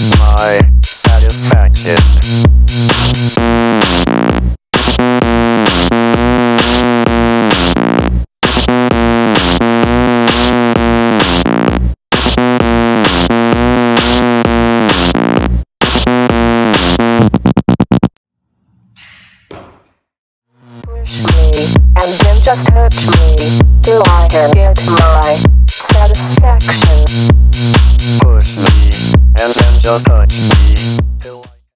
my satisfaction. Push me, and then just hurt me, till I can get my